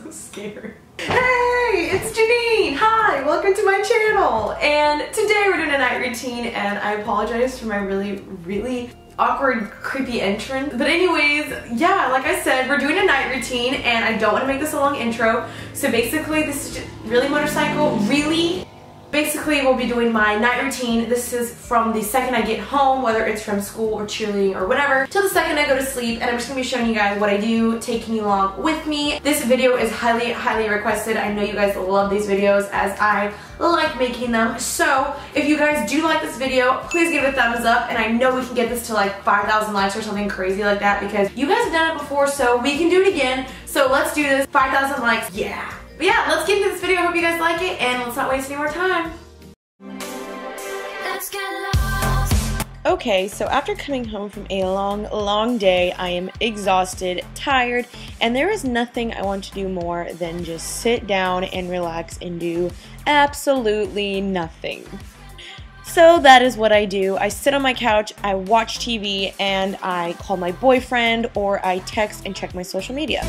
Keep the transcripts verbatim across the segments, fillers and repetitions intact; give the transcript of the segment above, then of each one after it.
so scared. Hey, it's Janine! Hi, welcome to my channel! And today we're doing a night routine, and I apologize for my really, really awkward, creepy entrance. But anyways, yeah, like I said, we're doing a night routine, and I don't want to make this a long intro. So basically, this is just really motorcycle, really. Basically, we'll be doing my night routine. This is from the second I get home, whether it's from school or cheerleading or whatever, till the second I go to sleep, and I'm just gonna be showing you guys what I do, taking you along with me. This video is highly, highly requested. I know you guys love these videos as I like making them. So if you guys do like this video, please give it a thumbs up, and I know we can get this to like five thousand likes or something crazy like that because you guys have done it before, so we can do it again. So let's do this. five thousand likes, yeah. But yeah, let's get into this video. I hope you guys like it, and let's not waste any more time. Let's get lost. Okay, so after coming home from a long, long day, I am exhausted, tired, and there is nothing I want to do more than just sit down and relax and do absolutely nothing. So that is what I do. I sit on my couch, I watch T V, and I call my boyfriend, or I text and check my social media.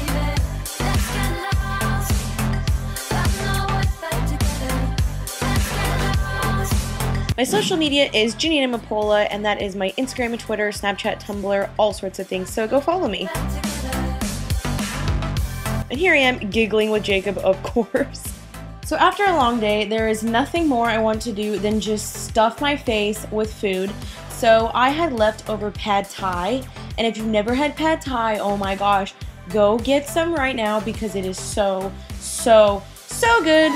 My social media is Janine Amapola, and that is my Instagram and Twitter, Snapchat, Tumblr, all sorts of things, so go follow me. And here I am, giggling with Jacob, of course. So after a long day, there is nothing more I want to do than just stuff my face with food. So I had leftover pad thai, and if you've never had pad thai, oh my gosh, go get some right now because it is so, so, so good.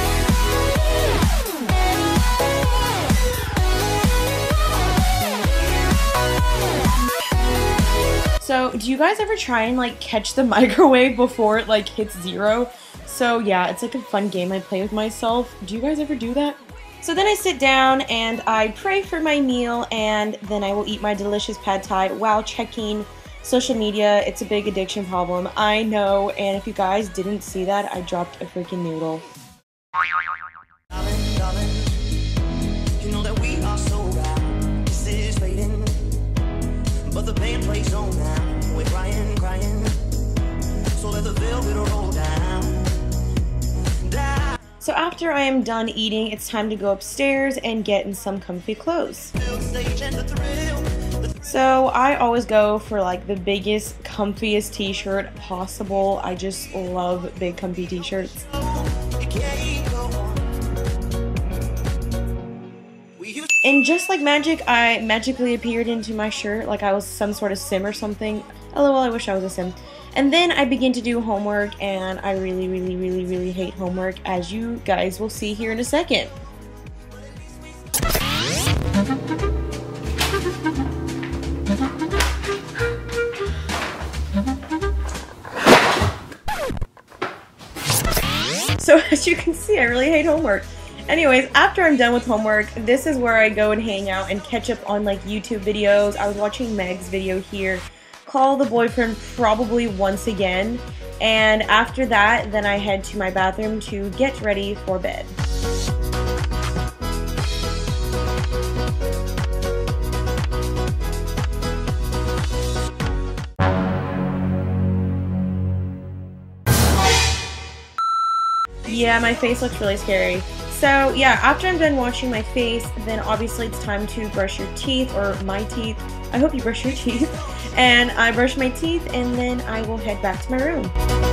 So, do you guys ever try and like catch the microwave before it like hits zero? So yeah, it's like a fun game I play with myself. Do you guys ever do that? So then I sit down and I pray for my meal, and then I will eat my delicious pad thai while checking social media. It's a big addiction problem, I know, and if you guys didn't see that, I dropped a freaking noodle. Darling, darling, you know that we are so right. This is fading, but the band plays on now. We're crying, crying, so let the velvet roll down, down. So after I am done eating, it's time to go upstairs and get in some comfy clothes. So I always go for like the biggest, comfiest t-shirt possible. I just love big, comfy t-shirts. And just like magic, I magically appeared into my shirt like I was some sort of sim or something. Lol, I wish I was a sim. And then I begin to do homework, and I really, really, really, really hate homework, as you guys will see here in a second. So as you can see, I really hate homework. Anyways, after I'm done with homework, this is where I go and hang out and catch up on like YouTube videos. I was watching Meg's video here, call the boyfriend probably once again, and after that, then I head to my bathroom to get ready for bed. Yeah, my face looks really scary. So yeah, after I'm done washing my face, then obviously it's time to brush your teeth, or my teeth. I hope you brush your teeth. And I brush my teeth, and then I will head back to my room.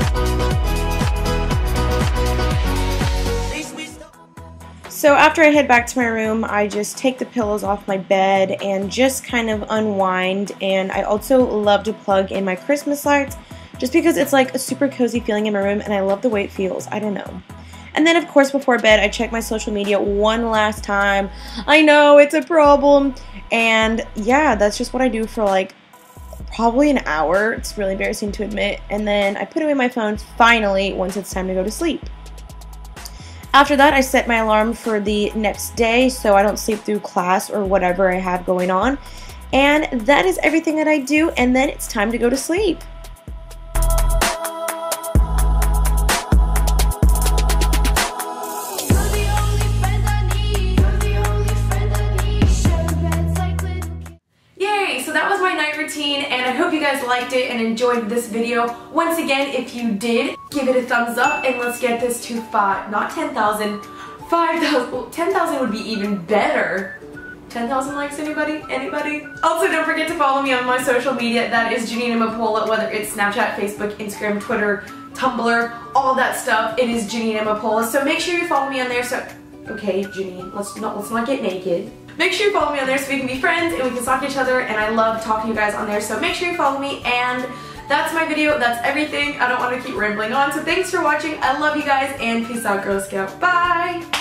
So after I head back to my room, I just take the pillows off my bed and just kind of unwind. And I also love to plug in my Christmas lights just because it's like a super cozy feeling in my room, and I love the way it feels. I don't know. And then, of course, before bed, I check my social media one last time. I know, it's a problem. And yeah, that's just what I do for like probably an hour. It's really embarrassing to admit. And then I put away my phone finally once it's time to go to sleep. After that, I set my alarm for the next day so I don't sleep through class or whatever I have going on. And that is everything that I do. And then it's time to go to sleep. routine, and I hope you guys like liked it and enjoyed this video. Once again, if you did, give it a thumbs up and let's get this to five, not ten thousand, five thousand, well, ten thousand would be even better. ten thousand likes, anybody? Anybody? Also, don't forget to follow me on my social media. That is Janine Amapola, whether it's Snapchat, Facebook, Instagram, Twitter, Tumblr, all that stuff. It is Janine Amapola. So make sure you follow me on there. So, okay, Janine, let's not let's not get naked. Make sure you follow me on there so we can be friends and we can stalk each other. And I love talking to you guys on there. So make sure you follow me. And that's my video. That's everything. I don't want to keep rambling on. So thanks for watching. I love you guys and peace out, Girl Scout. Bye.